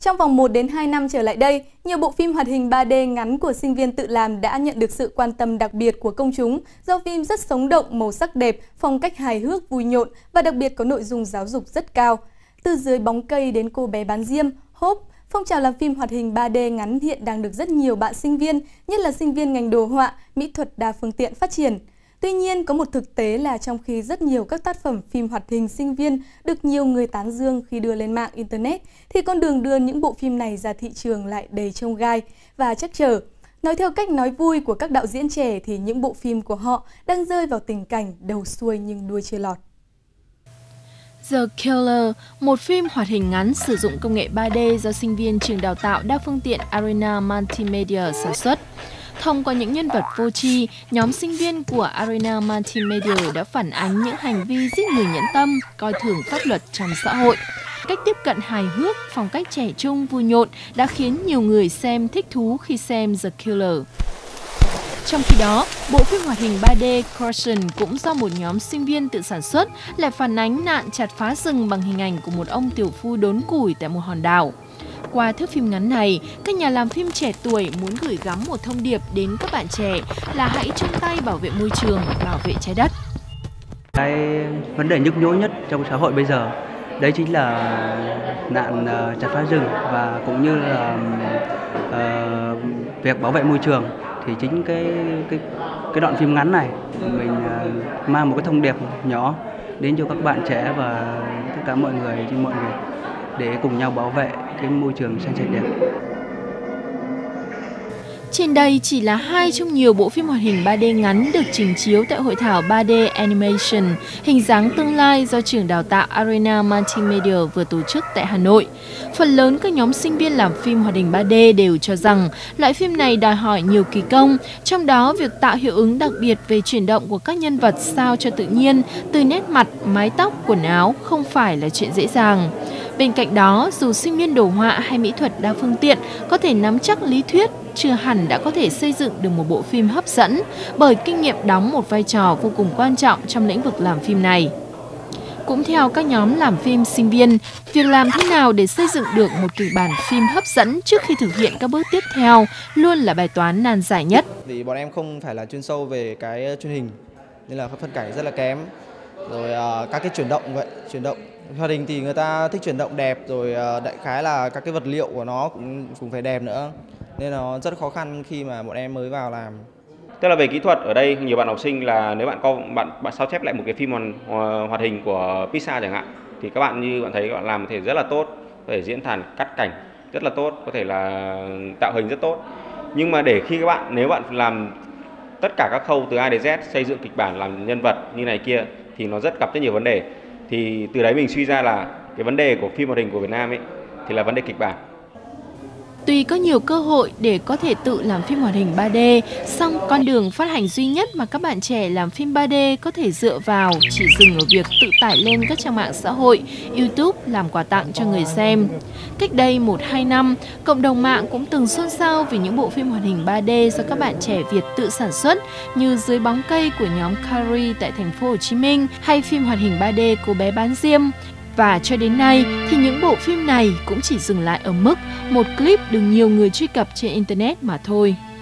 Trong vòng 1 đến 2 năm trở lại đây, nhiều bộ phim hoạt hình 3D ngắn của sinh viên tự làm đã nhận được sự quan tâm đặc biệt của công chúng do phim rất sống động, màu sắc đẹp, phong cách hài hước, vui nhộn và đặc biệt có nội dung giáo dục rất cao. Từ Dưới bóng cây đến Cô bé bán diêm, Hope, phong trào làm phim hoạt hình 3D ngắn hiện đang được rất nhiều bạn sinh viên, nhất là sinh viên ngành đồ họa, mỹ thuật đa phương tiện phát triển. Tuy nhiên, có một thực tế là trong khi rất nhiều các tác phẩm phim hoạt hình sinh viên được nhiều người tán dương khi đưa lên mạng Internet, thì con đường đưa những bộ phim này ra thị trường lại đầy chông gai và trắc trở. Nói theo cách nói vui của các đạo diễn trẻ thì những bộ phim của họ đang rơi vào tình cảnh đầu xuôi nhưng đuôi chưa lọt. The Killer, một phim hoạt hình ngắn sử dụng công nghệ 3D do sinh viên trường đào tạo đa phương tiện Arena Multimedia sản xuất. Thông qua những nhân vật vô tri, nhóm sinh viên của Arena Multimedia đã phản ánh những hành vi giết người nhẫn tâm, coi thường pháp luật trong xã hội. Cách tiếp cận hài hước, phong cách trẻ trung, vui nhộn đã khiến nhiều người xem thích thú khi xem The Killer. Trong khi đó, bộ phim hoạt hình 3D Caution cũng do một nhóm sinh viên tự sản xuất lại phản ánh nạn chặt phá rừng bằng hình ảnh của một ông tiểu phu đốn củi tại một hòn đảo. Qua thước phim ngắn này, các nhà làm phim trẻ tuổi muốn gửi gắm một thông điệp đến các bạn trẻ là hãy chung tay bảo vệ môi trường, bảo vệ trái đất. Cái vấn đề nhức nhối nhất trong xã hội bây giờ đấy chính là nạn chặt phá rừng và cũng như là việc bảo vệ môi trường. Thì chính cái đoạn phim ngắn này mình mang một cái thông điệp nhỏ đến cho các bạn trẻ và tất cả mọi người trên mọi người để cùng nhau bảo vệ cái môi trường xanh sạch đẹp. Trên đây chỉ là 2 trong nhiều bộ phim hoạt hình 3D ngắn được trình chiếu tại hội thảo 3D Animation, hình dáng tương lai do trường đào tạo Arena Multimedia vừa tổ chức tại Hà Nội. Phần lớn các nhóm sinh viên làm phim hoạt hình 3D đều cho rằng loại phim này đòi hỏi nhiều kỳ công, trong đó việc tạo hiệu ứng đặc biệt về chuyển động của các nhân vật sao cho tự nhiên, từ nét mặt, mái tóc, quần áo không phải là chuyện dễ dàng. Bên cạnh đó, dù sinh viên đồ họa hay mỹ thuật đa phương tiện có thể nắm chắc lý thuyết, chưa hẳn đã có thể xây dựng được một bộ phim hấp dẫn, bởi kinh nghiệm đóng một vai trò vô cùng quan trọng trong lĩnh vực làm phim này. Cũng theo các nhóm làm phim sinh viên, việc làm thế nào để xây dựng được một kịch bản phim hấp dẫn trước khi thực hiện các bước tiếp theo luôn là bài toán nan giải nhất. Vì bọn em không phải là chuyên sâu về cái truyền hình, nên là phân cảnh rất là kém. Rồi các cái chuyển động vậy, chuyển động hoạt hình thì người ta thích chuyển động đẹp, rồi đại khái là các cái vật liệu của nó cũng phải đẹp nữa, nên nó rất khó khăn khi mà bọn em mới vào làm. Tức là về kỹ thuật ở đây nhiều bạn học sinh là nếu bạn sao chép lại một cái phim hoạt hình của Pixar chẳng hạn, thì các bạn như bạn thấy các bạn làm có thể rất là tốt, có thể diễn tản cắt cảnh rất là tốt, có thể là tạo hình rất tốt. Nhưng mà để khi nếu bạn làm tất cả các khâu từ A đến Z, xây dựng kịch bản, làm nhân vật như này kia thì nó gặp rất nhiều vấn đề. Thì từ đấy mình suy ra là cái vấn đề của phim hoạt hình của Việt Nam ấy thì là vấn đề kịch bản. Tuy có nhiều cơ hội để có thể tự làm phim hoạt hình 3D, song con đường phát hành duy nhất mà các bạn trẻ làm phim 3D có thể dựa vào chỉ dừng ở việc tự tải lên các trang mạng xã hội, YouTube làm quà tặng cho người xem. Cách đây 1-2 năm, cộng đồng mạng cũng từng xôn xao vì những bộ phim hoạt hình 3D do các bạn trẻ Việt tự sản xuất như Dưới bóng cây của nhóm Carrie tại thành phố Hồ Chí Minh hay phim hoạt hình 3D Cô bé bán diêm. Và cho đến nay thì những bộ phim này cũng chỉ dừng lại ở mức một clip được nhiều người truy cập trên Internet mà thôi.